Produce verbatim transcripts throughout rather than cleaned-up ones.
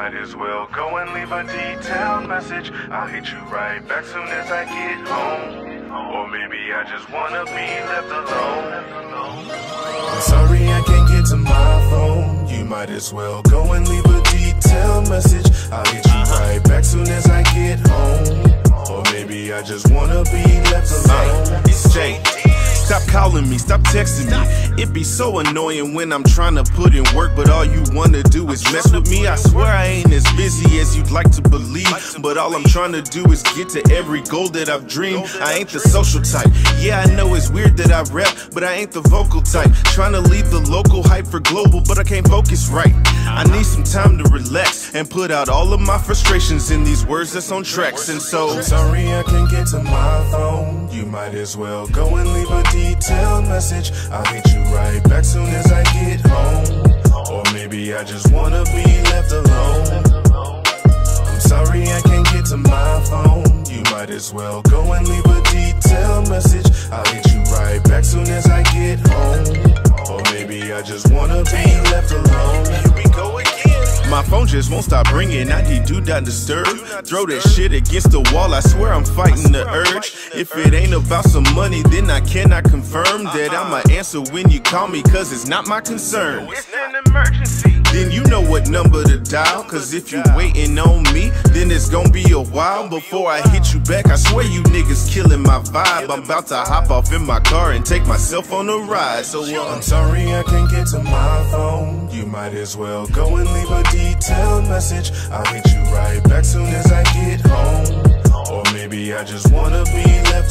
might as well go and leave a detailed message. I'll hit you right back soon as I get home. Or maybe I just wanna be left alone. I'm sorry I can't get to my phone. You might as well go and leave a detailed message. I'll hit you right back soon as I get home. Or maybe I just wanna be left alone. Hey, it's Jay. Stop calling me, stop texting me. It be so annoying when I'm trying to put in work, but all you wanna do is mess with me. I swear I ain't as busy as you'd like to believe, but all I'm trying to do is get to every goal that I've dreamed. I ain't the social type. Yeah, I know it's weird that I rap, but I ain't the vocal type. Trying to leave the local hype for global, but I can't focus right. I need some time to relax and put out all of my frustrations in these words that's on tracks. And so I'm sorry I can't get to my phone. You might as well go and leave a detailed message. I'll hit you right back soon as I get home. Or maybe I just wanna be left alone. I'm sorry I can't get to my phone. You might as well go and leave a detailed message. I'll hit you right back soon as I get home. Or maybe I just wanna be left alone. Here we go again. My phone just won't stop ringing. I need do not disturb. Throw that shit against the wall. I swear I'm fighting the urge. If it ain't about some money, then I cannot confirm that I'ma answer when you call me, cause it's not my concern. It's an emergency. Then you know what number to dial, cause if you waiting on me, then it's gonna be a while before I hit you back. I swear you niggas killing my vibe. I'm about to hop off in my car and take myself on a ride. So uh, I'm sorry I can't get to my phone. You might as well go and leave a detailed message. I'll hit you right back soon as I get home. Or maybe I just wanna be left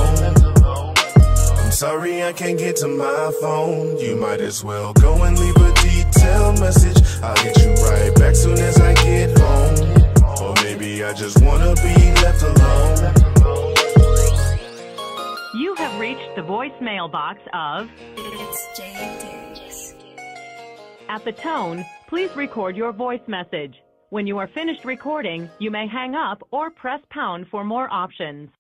alone. I'm sorry I can't get to my phone. You might as well go and leave a detailed message. I'll hit you right back soon as I get home. Or maybe I just wanna be left alone. You have reached the voicemail box of It's Jay Diggs. At the tone, please record your voice message. When you are finished recording, you may hang up or press pound for more options.